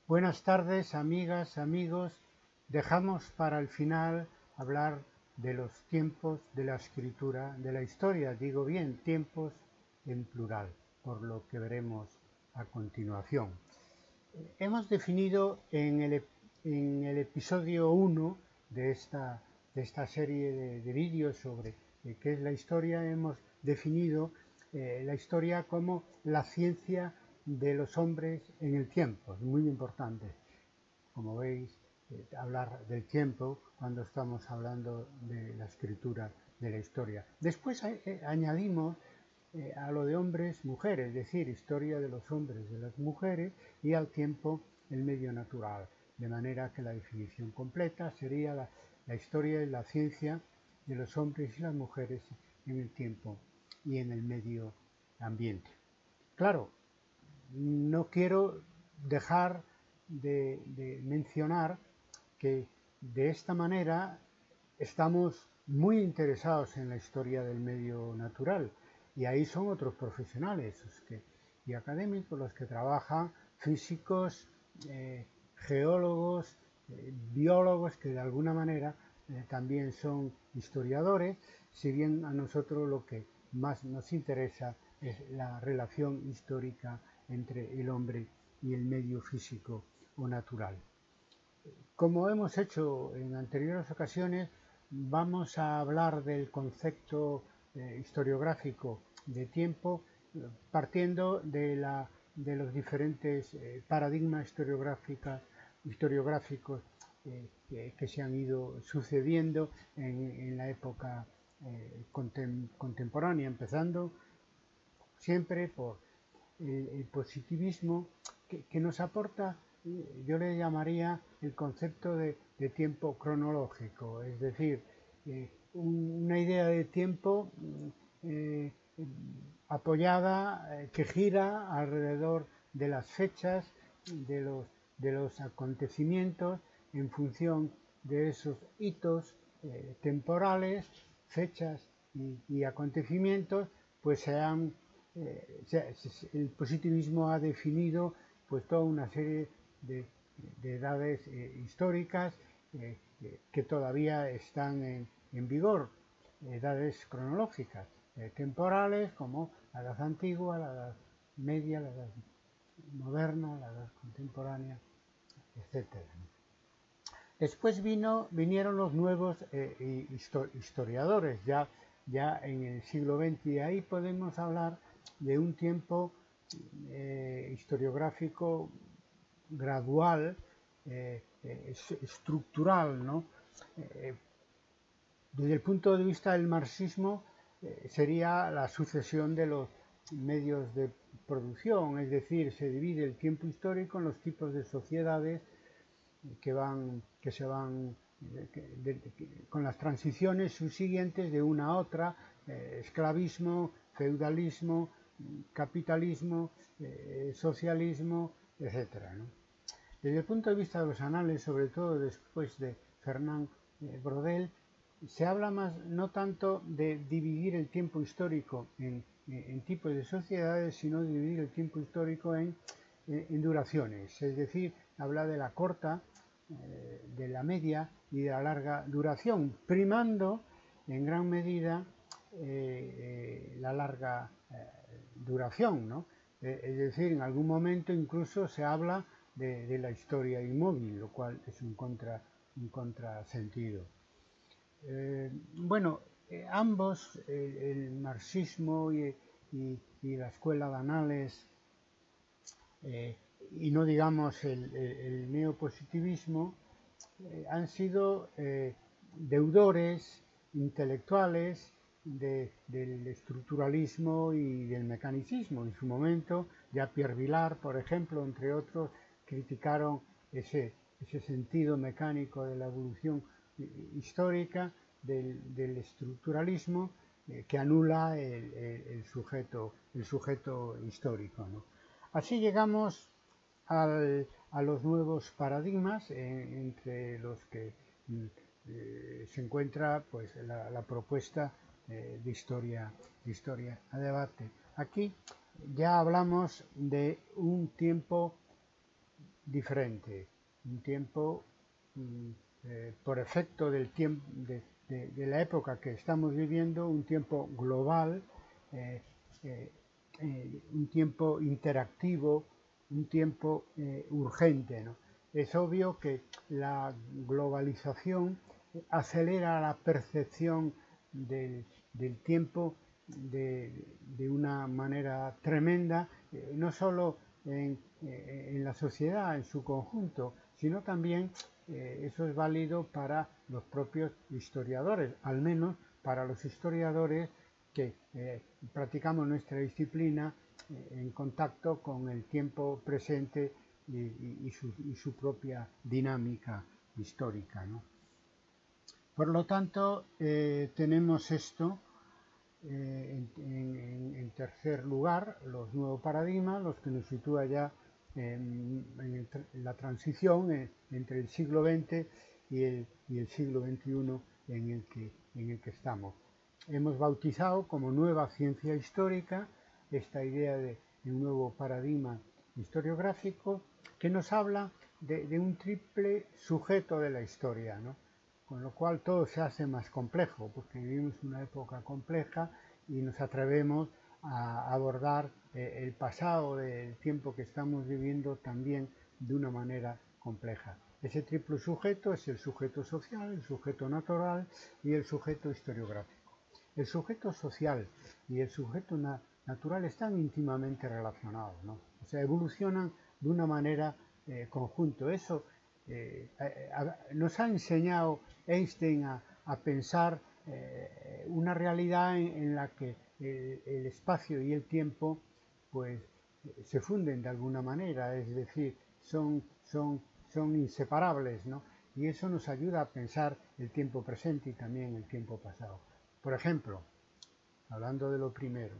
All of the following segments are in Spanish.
Buenas tardes, amigas, amigos. Dejamos para el final hablar de los tiempos de la escritura, de la historia, digo bien, tiempos en plural, por lo que veremos a continuación. Hemos definido en el episodio 1 de esta serie de vídeos sobre qué es la historia, hemos definido la historia como la ciencia de los hombres en el tiempo. Es muy importante, como veis, hablar del tiempo cuando estamos hablando de la escritura de la historia. Después añadimos a lo de hombres, mujeres, es decir, historia de los hombres, de las mujeres, y al tiempo el medio natural, de manera que la definición completa sería la historia y la ciencia de los hombres y las mujeres en el tiempo y en el medio ambiente. Claro, no quiero dejar de mencionar que de esta manera estamos muy interesados en la historia del medio natural, y ahí son otros profesionales y académicos los que trabajan, físicos, geólogos, biólogos, que de alguna manera también son historiadores, si bien a nosotros lo que más nos interesa es la relación histórica entre el hombre y el medio físico o natural. Como hemos hecho en anteriores ocasiones, vamos a hablar del concepto historiográfico de tiempo, partiendo de los diferentes paradigmas historiográficos que se han ido sucediendo en la época contemporánea, empezando siempre por el positivismo, que nos aporta, yo le llamaría el concepto de tiempo cronológico, es decir, una idea de tiempo eh, apoyada, que gira alrededor de las fechas, de los acontecimientos, en función de esos hitos temporales, fechas y acontecimientos, pues el positivismo ha definido pues toda una serie de edades históricas que todavía están en vigor, edades cronológicas, temporales, como la edad antigua, la edad media, la edad moderna, la edad contemporánea, etcétera. Después vinieron los nuevos historiadores, ya en el siglo XX, y ahí podemos hablar de un tiempo historiográfico gradual, estructural, ¿no? Desde el punto de vista del marxismo, sería la sucesión de los medios de producción, es decir, se divide el tiempo histórico en los tipos de sociedades que se van con las transiciones subsiguientes de una a otra, esclavismo, feudalismo, capitalismo, socialismo, etcétera, ¿no? Desde el punto de vista de los anales, sobre todo después de Fernand Braudel, se habla más no tanto de dividir el tiempo histórico en tipos de sociedades, sino de dividir el tiempo histórico en duraciones, es decir, habla de la corta, de la media y de la larga duración, primando en gran medida la larga duración, ¿no? Es decir, en algún momento incluso se habla de la historia inmóvil, lo cual es un contrasentido. Bueno, ambos, el marxismo y la escuela de Annales, y no digamos el neopositivismo, han sido deudores intelectuales del estructuralismo y del mecanicismo. En su momento, ya Pierre Vilar, por ejemplo, entre otros, criticaron ese sentido mecánico de la evolución histórica del estructuralismo, que anula el sujeto histórico, ¿no? Así llegamos a los nuevos paradigmas, entre los que se encuentra pues la propuesta de historia a debate. Aquí ya hablamos de un tiempo diferente, un tiempo por efecto del tiempo de la época que estamos viviendo, un tiempo global, eh, eh, un tiempo interactivo, un tiempo urgente, ¿no? Es obvio que la globalización acelera la percepción del tiempo de una manera tremenda, no solo en la sociedad en su conjunto, sino también eso es válido para los propios historiadores, al menos para los historiadores que practicamos nuestra disciplina en contacto con el tiempo presente y su propia dinámica histórica, ¿no? Por lo tanto, tenemos esto en tercer lugar, los nuevos paradigmas, los que nos sitúa ya en la transición entre el siglo XX y el siglo XXI en el que estamos. Hemos bautizado como nueva ciencia histórica esta idea de un nuevo paradigma historiográfico que nos habla de un triple sujeto de la historia, ¿no? Con lo cual todo se hace más complejo, porque vivimos una época compleja y nos atrevemos a abordar el pasado del tiempo que estamos viviendo también de una manera compleja. Ese triple sujeto es el sujeto social, el sujeto natural y el sujeto historiográfico. El sujeto social y el sujeto natural están íntimamente relacionados, ¿no? O sea, evolucionan de una manera conjunto. Eso nos ha enseñado Einstein a pensar una realidad en la que el espacio y el tiempo pues se funden de alguna manera, es decir, son inseparables, ¿no? Y eso nos ayuda a pensar el tiempo presente y también el tiempo pasado. Por ejemplo, hablando de lo primero,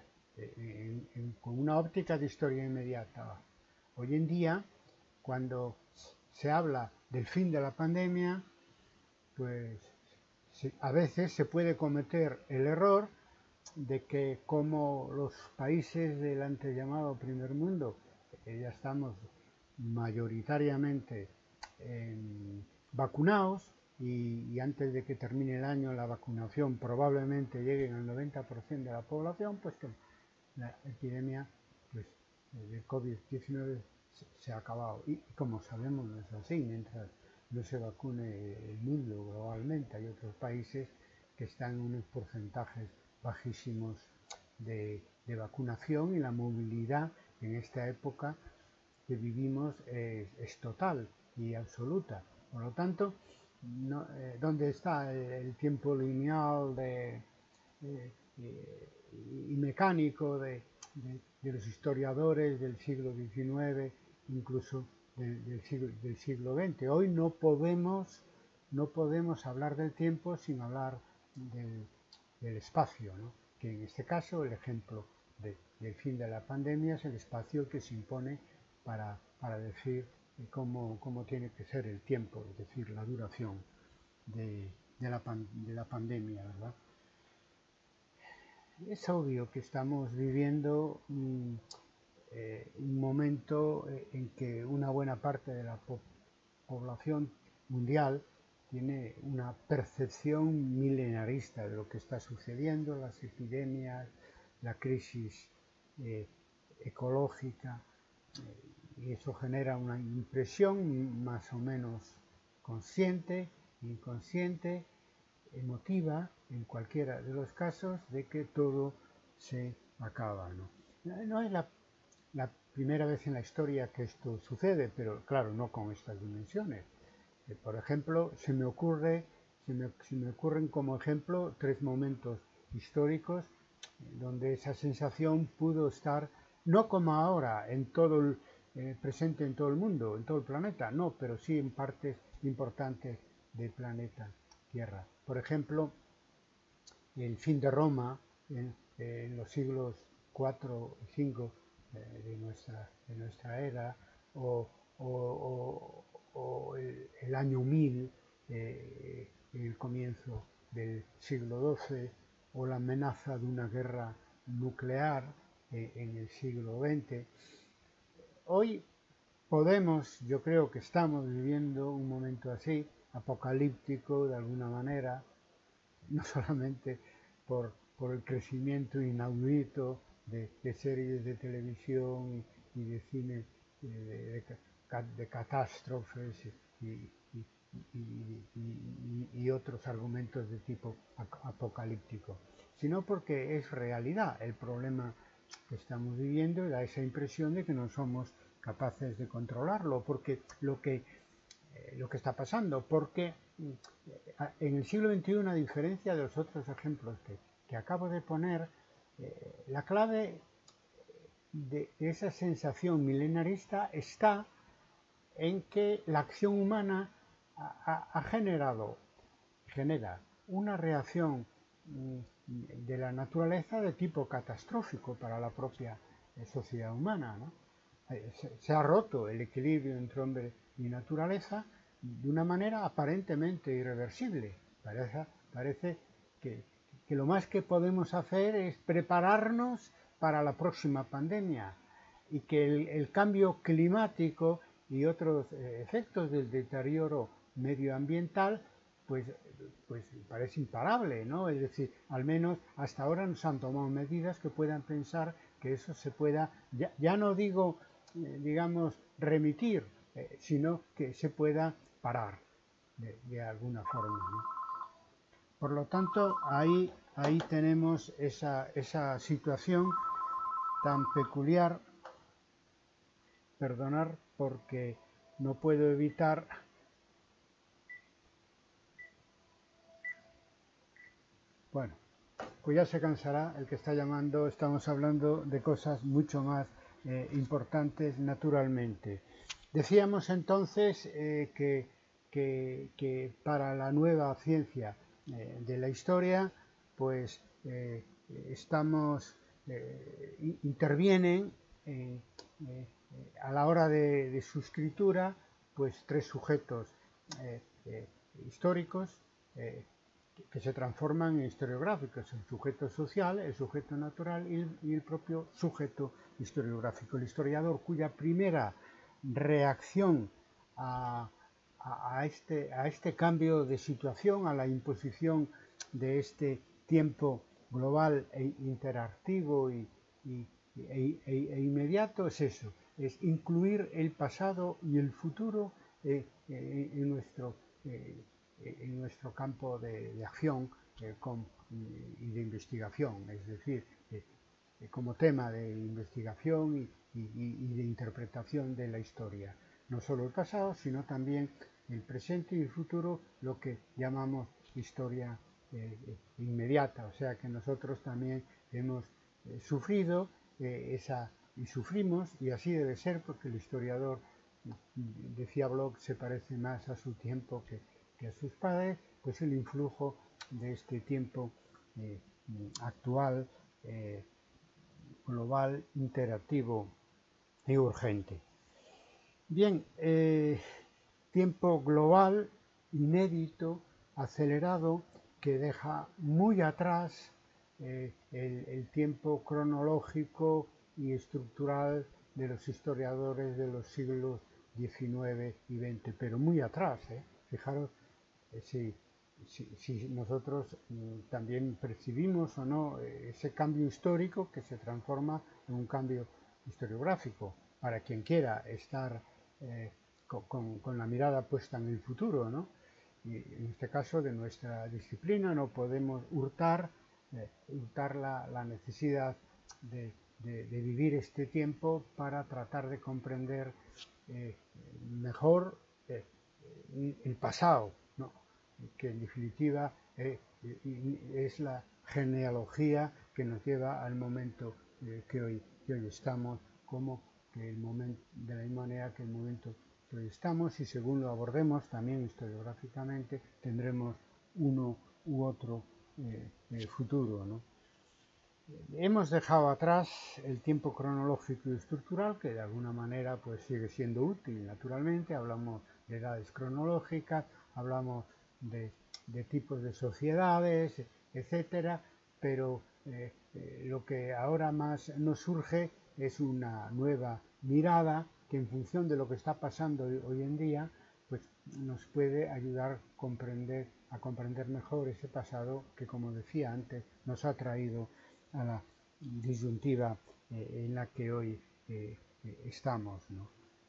con una óptica de historia inmediata, hoy en día, cuando se habla del fin de la pandemia, pues a veces se puede cometer el error de que como los países del antes llamado primer mundo, ya estamos mayoritariamente vacunados y antes de que termine el año la vacunación probablemente llegue al 90% de la población, pues que la epidemia pues, del COVID-19 se ha acabado. Y como sabemos no es así, mientras no se vacune el mundo globalmente, hay otros países que están en unos porcentajes bajísimos de vacunación y la movilidad en esta época que vivimos es total y absoluta. Por lo tanto, no, ¿dónde está el tiempo lineal y mecánico de los historiadores del siglo XIX, incluso del siglo XX? Hoy no podemos hablar del tiempo sin hablar del espacio, ¿no? Que en este caso el ejemplo del fin de la pandemia es el espacio que se impone para decir cómo tiene que ser el tiempo, es decir, la duración de la pandemia, ¿verdad? Es obvio que estamos viviendo un momento en que una buena parte de la población mundial tiene una percepción milenarista de lo que está sucediendo, las epidemias, la crisis ecológica, y eso genera una impresión más o menos consciente, inconsciente, emotiva, en cualquiera de los casos, de que todo se acaba, ¿no? No es la primera vez en la historia que esto sucede, pero claro, no con estas dimensiones. Por ejemplo, se me ocurren como ejemplo tres momentos históricos donde esa sensación pudo estar, no como ahora, presente en todo el mundo, en todo el planeta, no, pero sí en partes importantes del planeta Tierra. Por ejemplo, el fin de Roma en los siglos IV y V de nuestra era, o el año 1000, el comienzo del siglo XII, o la amenaza de una guerra nuclear en el siglo XX. Hoy yo creo que estamos viviendo un momento así, apocalíptico de alguna manera, no solamente por el crecimiento inaudito de series de televisión y de cine de catástrofes y otros argumentos de tipo apocalíptico, sino porque es realidad el problema que estamos viviendo y da esa impresión de que no somos capaces de controlarlo, porque lo que está pasando, porque en el siglo XXI, a diferencia de los otros ejemplos que acabo de poner, la clave de esa sensación milenarista está en que la acción humana genera una reacción de la naturaleza de tipo catastrófico para la propia sociedad humana, ¿no? Se ha roto el equilibrio entre hombre y naturaleza de una manera aparentemente irreversible. Parece que lo más que podemos hacer es prepararnos para la próxima pandemia y que el cambio climático y otros efectos del deterioro medioambiental pues parece imparable, ¿no? Es decir, al menos hasta ahora no se han tomado medidas que puedan pensar que eso se pueda, ya no digo, digamos, remitir, sino que se pueda parar de alguna forma, ¿no? Por lo tanto, ahí tenemos esa situación tan peculiar. Perdonar porque no puedo evitar bueno, pues ya se cansará el que está llamando. Estamos hablando de cosas mucho más importantes naturalmente. Decíamos entonces que para la nueva ciencia de la historia pues intervienen a la hora de su escritura pues tres sujetos históricos que se transforman en historiográficos: el sujeto social, el sujeto natural y el propio sujeto historiográfico. El historiador cuya primera reacción a este cambio de situación, a la imposición de este tiempo global e interactivo e inmediato es eso, es incluir el pasado y el futuro en nuestro campo de acción y de investigación, es decir, como tema de investigación y de interpretación de la historia. No solo el pasado, sino también el presente y el futuro, lo que llamamos historia inmediata. O sea que nosotros también hemos sufrido y sufrimos, y así debe ser, porque el historiador, decía Bloch, se parece más a su tiempo que a sus padres, pues el influjo de este tiempo actual, global, interactivo y urgente. Bien, tiempo global, inédito, acelerado, que deja muy atrás el tiempo cronológico y estructural de los historiadores de los siglos XIX y XX, pero muy atrás, fijaros si nosotros también percibimos o no ese cambio histórico que se transforma en un cambio historiográfico para quien quiera estar con la mirada puesta en el futuro, ¿no? Y en este caso de nuestra disciplina no podemos hurtar la necesidad de vivir este tiempo para tratar de comprender mejor el pasado, ¿no? Que en definitiva es la genealogía que nos lleva al momento que hoy estamos, como que el momento, de la misma manera que el momento que hoy estamos, y según lo abordemos también historiográficamente, tendremos uno u otro futuro, ¿no? Hemos dejado atrás el tiempo cronológico y estructural, que de alguna manera pues sigue siendo útil, naturalmente. Hablamos de edades cronológicas, hablamos de tipos de sociedades, etcétera, pero lo que ahora más nos surge es una nueva mirada que en función de lo que está pasando hoy en día, pues nos puede ayudar a comprender mejor ese pasado que, como decía antes, nos ha traído a la disyuntiva en la que hoy estamos, ¿no?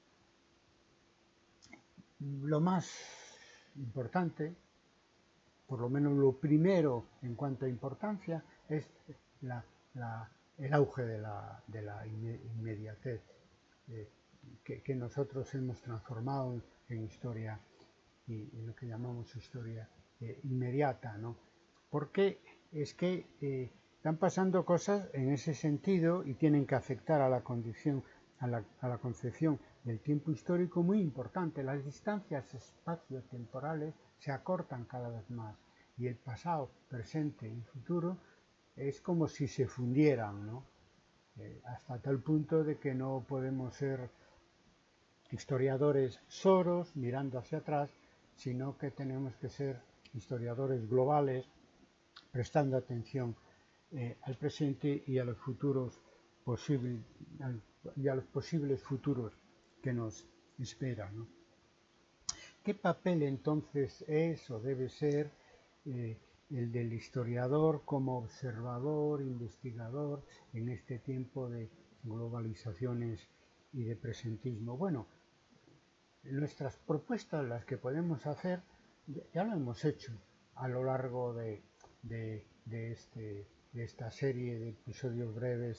Lo más importante, por lo menos lo primero en cuanto a importancia, es el auge de la inmediatez que nosotros hemos transformado en historia y en lo que llamamos historia inmediata, ¿no? Porque es que están pasando cosas en ese sentido y tienen que afectar a la condición, a la concepción del tiempo histórico muy importante. Las distancias espaciotemporales se acortan cada vez más y el pasado, presente y futuro es como si se fundieran, ¿no? Hasta tal punto de que no podemos ser historiadores soros mirando hacia atrás, sino que tenemos que ser historiadores globales prestando atención al presente y a los futuros y a los posibles futuros que nos esperan, ¿no? ¿Qué papel entonces es o debe ser el del historiador como observador, investigador en este tiempo de globalizaciones y de presentismo? Bueno, nuestras propuestas, las que podemos hacer, ya lo hemos hecho a lo largo de esta serie de episodios breves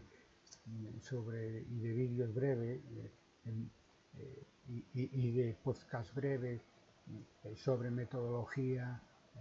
y de vídeos breves y de podcast breves sobre metodología,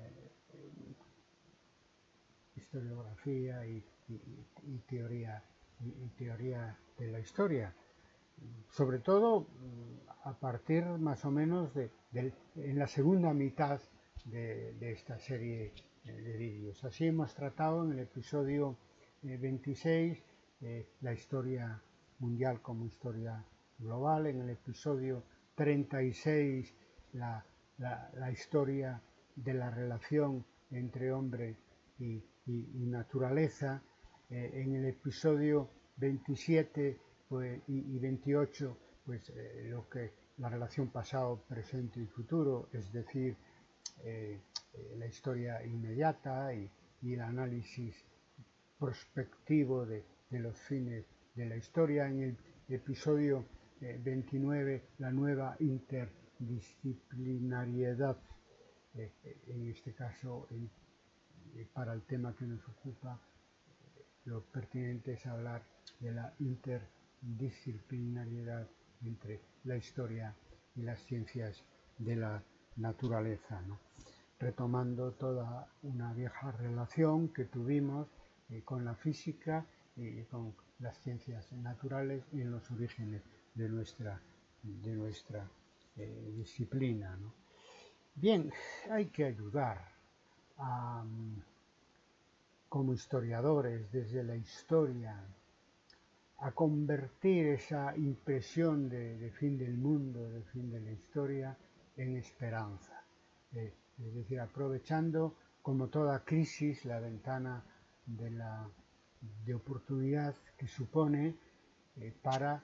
historiografía y teoría de la historia. Sobre todo a partir más o menos en la segunda mitad de esta serie de vídeos. Así hemos tratado en el episodio 26 la historia mundial como historia global, en el episodio 36 la historia de la relación entre hombre y naturaleza, en el episodio 27 pues, y 28 pues la relación pasado, presente y futuro, es decir, la historia inmediata y el análisis prospectivo de los fines de la historia. En el episodio 29 la nueva interdisciplinariedad, en este caso para el tema que nos ocupa, lo pertinente es hablar de la interdisciplinariedad entre la historia y las ciencias de la naturaleza, ¿no? Retomando toda una vieja relación que tuvimos con la física y con las ciencias naturales y en los orígenes de nuestra disciplina, ¿no? Bien, hay que ayudar como historiadores desde la historia a convertir esa impresión de fin del mundo, de fin de la historia, en esperanza. Es decir, aprovechando como toda crisis la ventana de oportunidad que supone para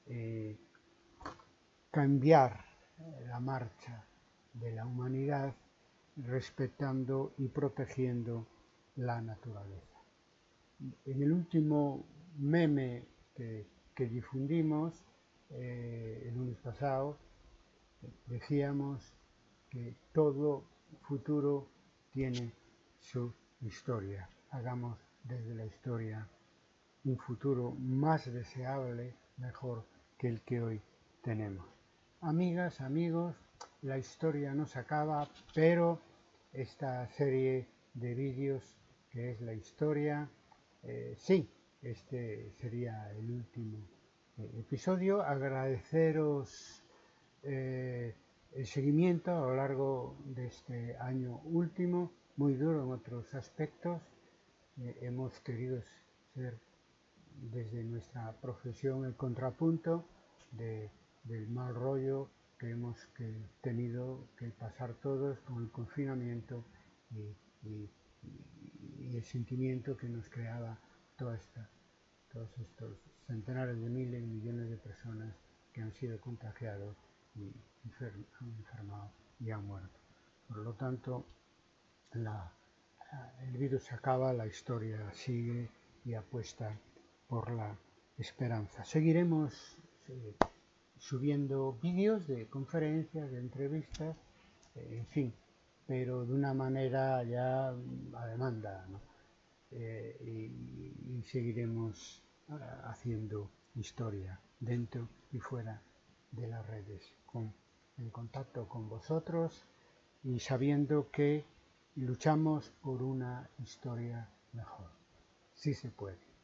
cambiar la marcha de la humanidad respetando y protegiendo la naturaleza. En el último meme que difundimos el lunes pasado, decíamos que todo futuro tiene su historia. Hagamos desde la historia un futuro más deseable, mejor que el que hoy tenemos. Amigas, amigos, la historia no se acaba, pero esta serie de vídeos que es la historia, sí, este sería el último episodio. Agradeceros el seguimiento a lo largo de este año último, muy duro en otros aspectos. Hemos querido ser desde nuestra profesión el contrapunto del mal rollo que hemos tenido que pasar todos con el confinamiento y el sentimiento que nos creaba todos estos centenares de miles y millones de personas que han sido contagiados y han enfermado y han muerto. Por lo tanto, el virus acaba, la historia sigue y apuesta por la esperanza. Seguiremos subiendo vídeos de conferencias, de entrevistas, en fin, pero de una manera ya a demanda, ¿no? Y seguiremos haciendo historia dentro y fuera de las redes, en contacto con vosotros y sabiendo que luchamos por una historia mejor. Sí se puede.